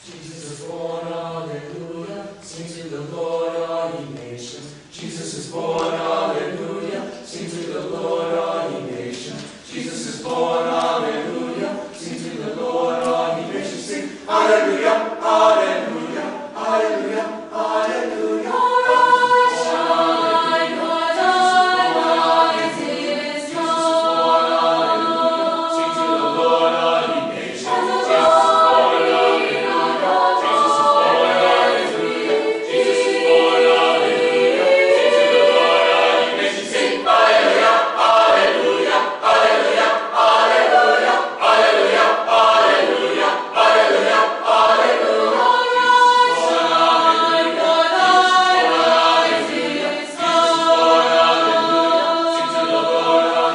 Jesus is born, hallelujah. Sing to the Lord, all ye nations. Jesus is born, hallelujah. Sing to the Lord, all ye nations. Jesus is born, hallelujah. Sing to the Lord, all ye nations. Sing, hallelujah, hallelujah, hallelujah, hallelujah.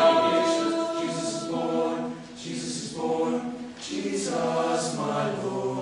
Jesus, my Lord.